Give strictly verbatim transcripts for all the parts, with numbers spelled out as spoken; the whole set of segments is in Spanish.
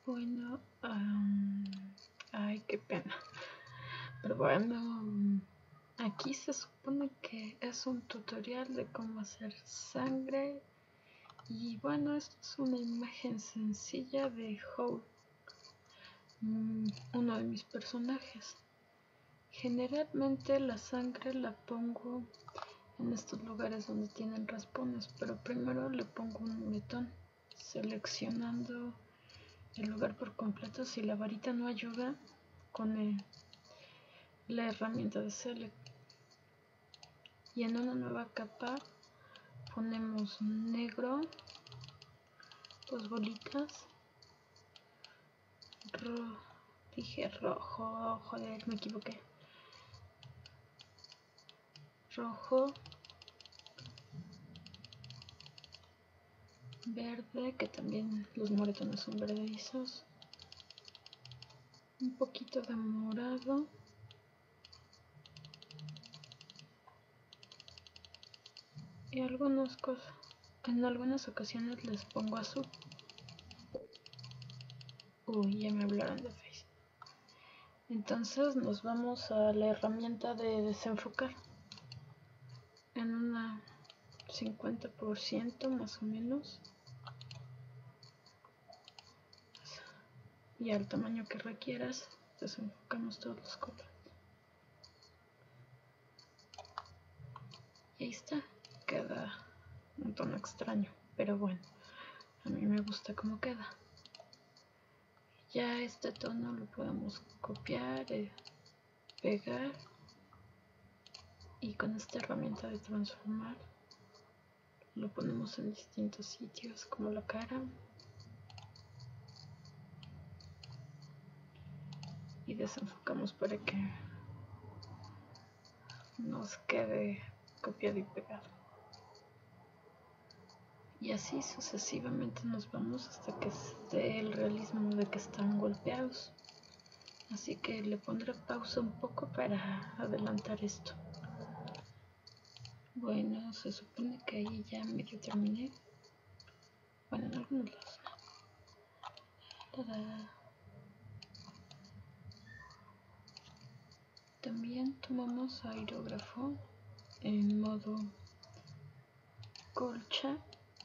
Bueno, um, ay, qué pena. Pero bueno, aquí se supone que es un tutorial de cómo hacer sangre. Y bueno, esto es una imagen sencilla de Howl, uno de mis personajes. Generalmente la sangre la pongo en estos lugares donde tienen raspones, pero primero le pongo un metón, seleccionando el lugar por completo. Si la varita no ayuda, con el, la herramienta de Select. Y en una nueva capa ponemos negro, dos bolitas, ro, dije rojo, joder, me equivoqué, rojo, verde, que también los moretones son verdizos, un poquito de morado, y algunas cosas, en algunas ocasiones les pongo azul. Uy, ya me hablaron de Face. Entonces nos vamos a la herramienta de desenfocar en una cincuenta por ciento más o menos, y al tamaño que requieras desenfocamos todos los colores. Y ahí está, queda un tono extraño, pero bueno, a mí me gusta cómo queda. Ya este tono lo podemos copiar, eh, pegar, y con esta herramienta de transformar lo ponemos en distintos sitios, como la cara, y desenfocamos para que nos quede copiado y pegado. Y así sucesivamente nos vamos hasta que esté el realismo de que están golpeados. Así que le pondré pausa un poco para adelantar esto. Bueno, se supone que ahí ya medio terminé. Bueno, en algunos lados no. ¡Tada! También tomamos aerógrafo en modo colcha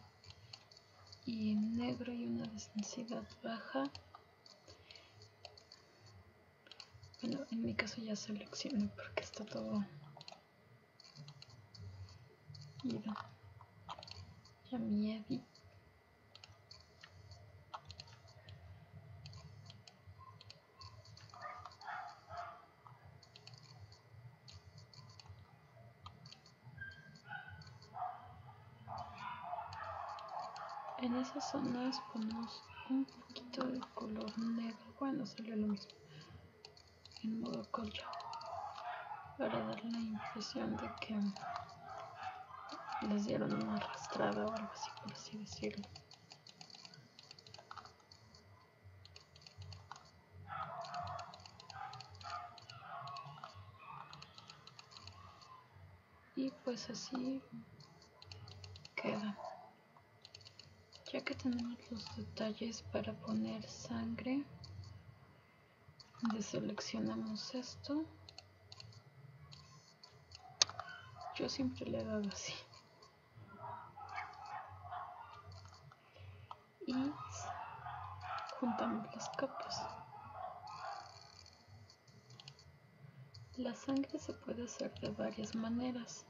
y en negro y una densidad baja. Bueno, en mi caso ya selecciono porque está todo ido. Ya mi edit. En esas zonas ponemos un poquito de color negro. Bueno, sale lo mismo en modo colcha, para dar la impresión de que les dieron una arrastrada o algo así, por así decirlo. Y pues así queda. Ya que tenemos los detalles para poner sangre, deseleccionamos esto. Yo siempre le he dado así. Y juntamos las capas. La sangre se puede hacer de varias maneras.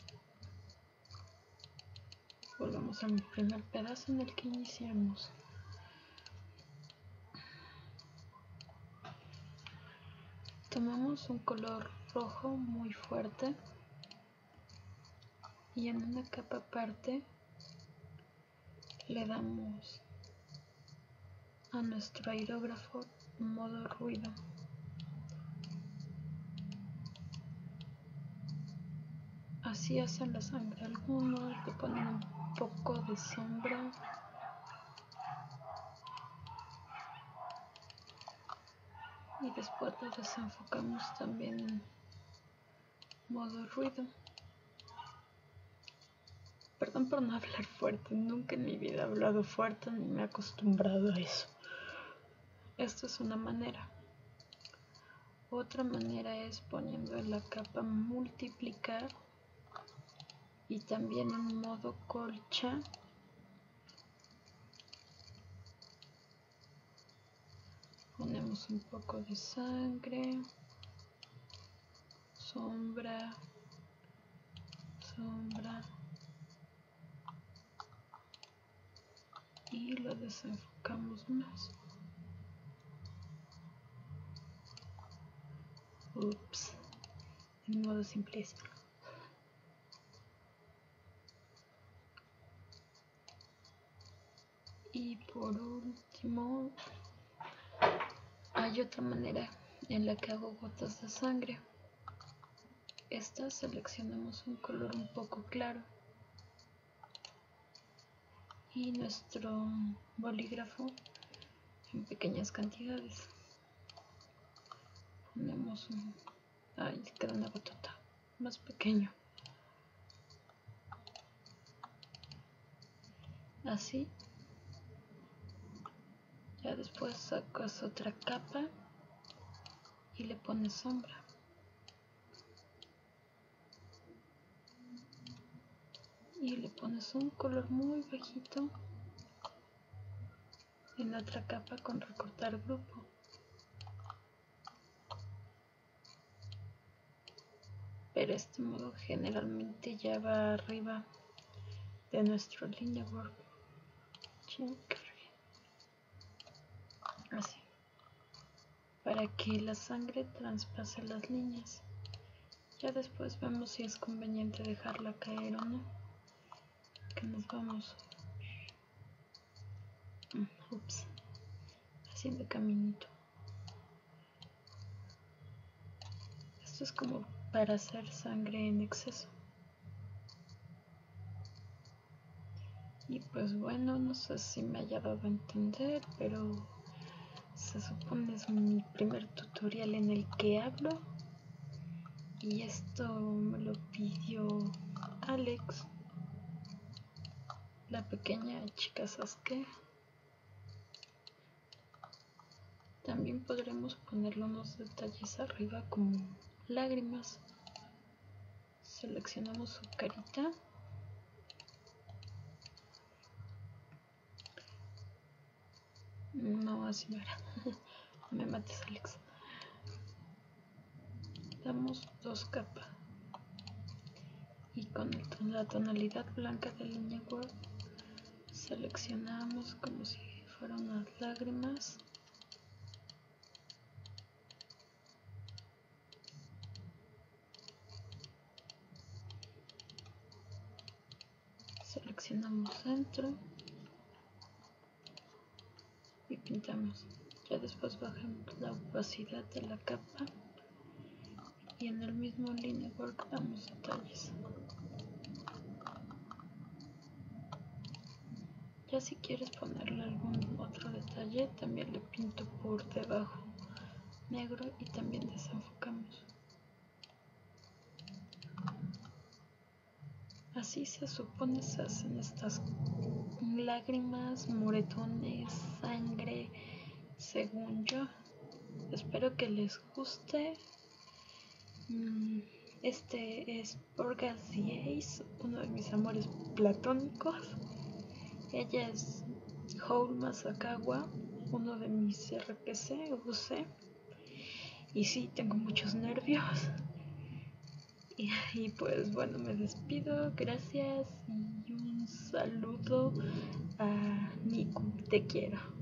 Volvamos al primer pedazo en el que iniciamos. Tomamos un color rojo muy fuerte y en una capa aparte le damos a nuestro aerógrafo modo ruido. Así hacen la sangre. Algunos le ponen un poco de sombra. Y después lo desenfocamos también en modo ruido. Perdón por no hablar fuerte, nunca en mi vida he hablado fuerte ni me he acostumbrado a eso. Esta es una manera. Otra manera es poniendo en la capa multiplicar y también en modo colcha. Ponemos un poco de sangre, sombra, sombra y lo desenfocamos más. Ups, en modo simplista. Y por último, hay otra manera en la que hago gotas de sangre. Esta seleccionamos un color un poco claro y nuestro bolígrafo en pequeñas cantidades. Ponemos un... Ay, queda una gotota más pequeño. Así. Ya después sacas otra capa y le pones sombra. Y le pones un color muy bajito en la otra capa con recortar grupo. Pero este modo generalmente ya va arriba de nuestro línea work. Así, para que la sangre traspase las líneas. Ya después vemos si es conveniente dejarla caer o no. Que nos vamos ups, haciendo caminito. Esto es como para hacer sangre en exceso. Y pues bueno, no sé si me haya dado a entender, pero se supone es mi primer tutorial en el que hablo. Y esto me lo pidió Alex, la pequeña chica Sasuke. También podremos ponerle unos detalles arriba como lágrimas. Seleccionamos su carita. No, así no era. Me mates, Alex. Damos dos capas. Y con el, la tonalidad blanca de línea word seleccionamos como si fueran unas lágrimas. Seleccionamos centro y pintamos. Ya después bajamos la opacidad de la capa y en el mismo línea work damos detalles. Ya si quieres ponerle algún otro detalle, también le pinto por debajo negro y también desenfocamos. Así se supone se hacen estas lágrimas, moretones, sangre, según yo. Espero que les guste. Este es Porgas the Ace, uno de mis amores platónicos. Ella es Houl Masakawa, uno de mis R P C o C. Y sí, tengo muchos nervios. Y, y pues bueno, me despido. Gracias y un saludo a Niku. Te quiero.